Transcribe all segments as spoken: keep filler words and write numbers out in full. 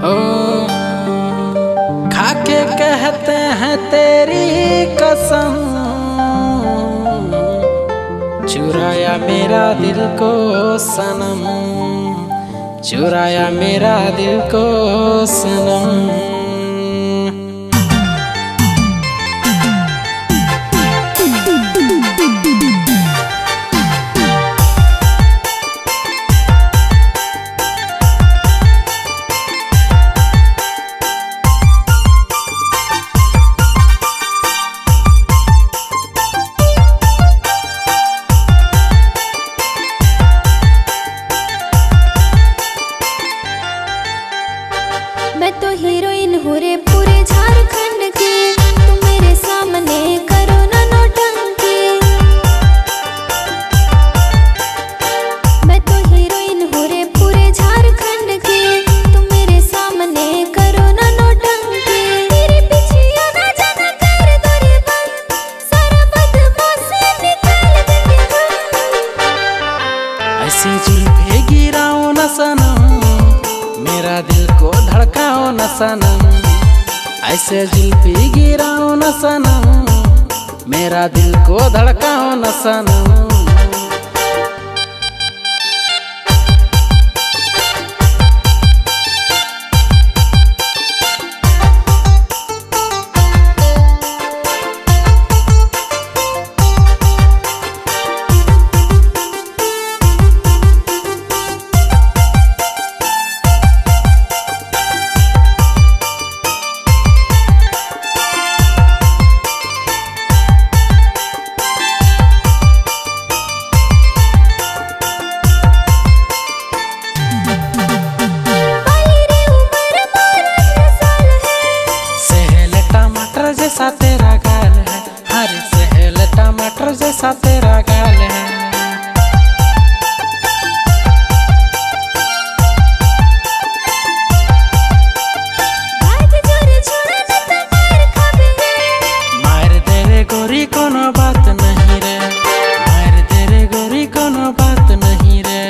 ओ खाके कहते हैं तेरी कसम, चुराया मेरा दिल को सनम, चुराया मेरा दिल को सनम। मैं तो हीरोइन हूँ रे पूरे झारखंड की, तुम मेरे सामने करो ना नौटंकी। मैं तो हीरोइन हूँ रे पूरे झारखंड की, तुम मेरे सामने करो ना नौटंकी। तेरे पीछे आना जाना कर दो रे बंद, सारा बदमाशी निकाल देंगे हम। ऐसे जुल्फे गिराओ न सनम, मेरा दिल को धड़काओ न सनम। ऐसे जुल्फी गिराओ न सनम, मेरा दिल को धड़काओ न सनम। जैसा तेरा गाल है, हरे सेहल टमाटर जैसा तेरा गाल है। मार दे रे गोरी कोनो बात नहीं रे, मार दे रे गोरी कोनो बात नहीं रे।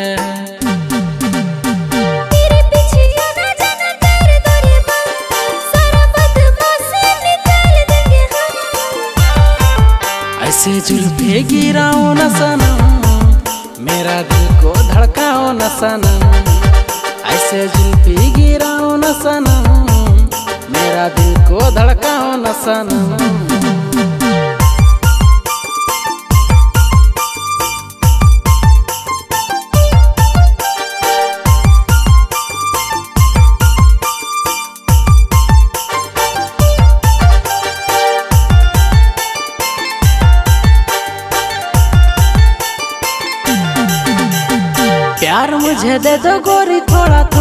ऐसे जुल्फे गिराओ न सनम, मेरा दिल को धड़काओ न सनम। ऐसे जुल्फे गिराओ न सनम, मेरा दिल को धड़काओ न सनम। प्यार मुझे दे दो गोरी थोड़ा